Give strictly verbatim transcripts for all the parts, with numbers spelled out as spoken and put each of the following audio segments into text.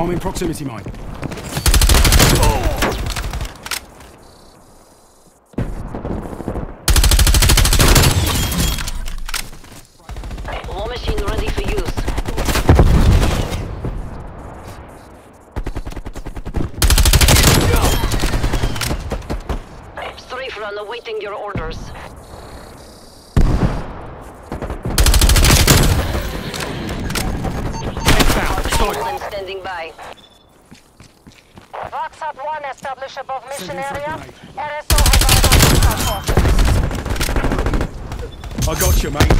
Arm in proximity mine. War machine ready for use. Strafe run awaiting your orders. Hostile standing by. Voxhot one established above mission area. R S O has our forces. I got you, mate.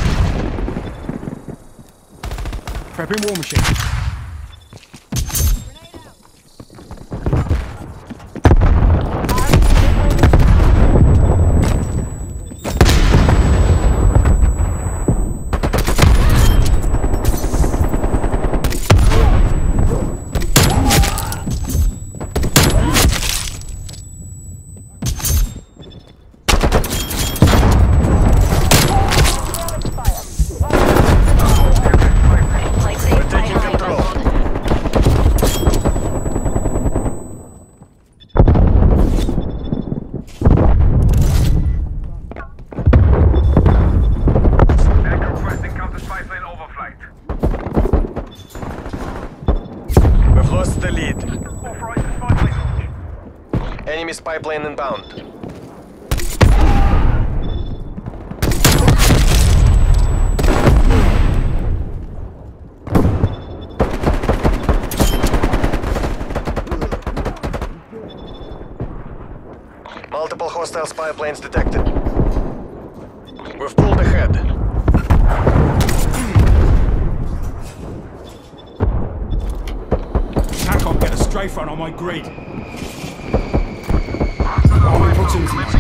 Prepping war machine. Enemy spy plane inbound. Multiple hostile spy planes detected. We've pulled ahead. I can't get a strafe run on my grid. Arm in proximity mine.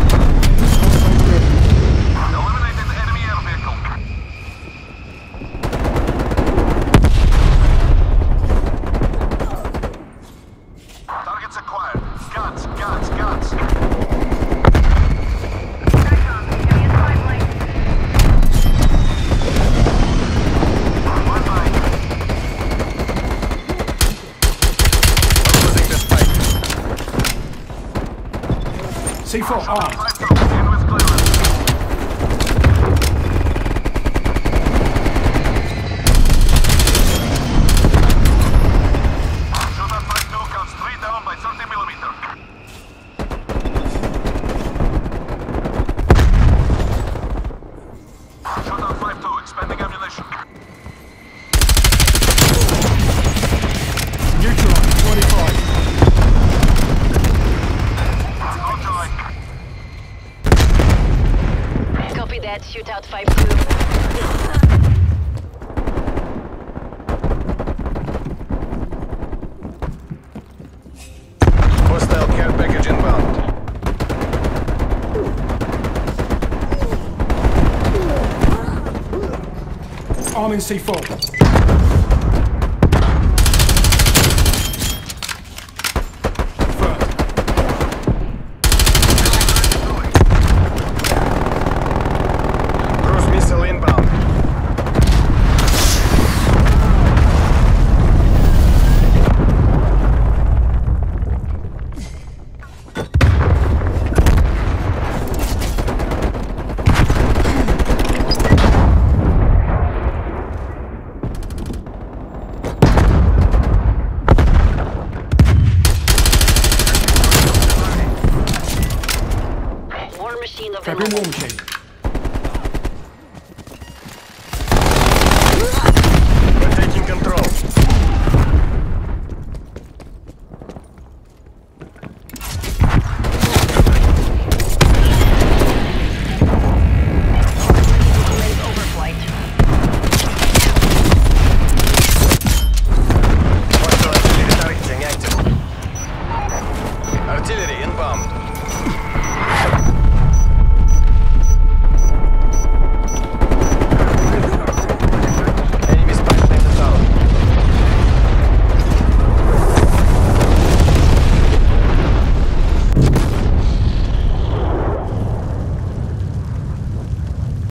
Eliminated enemy air vehicle. Targets acquired. Guns, guns, guns. One line. Losing this fight. C four armed. In with clearance. Shooter five two counts three down by thirty millimeter. Shooter five two expanding ammunition. Neutralized, twenty-five. No joy. Copy that. Shootout five two. Hostile care package inbound. Arm in C four. Cruise missile inbound. War machine of the Prepping war moment. machine.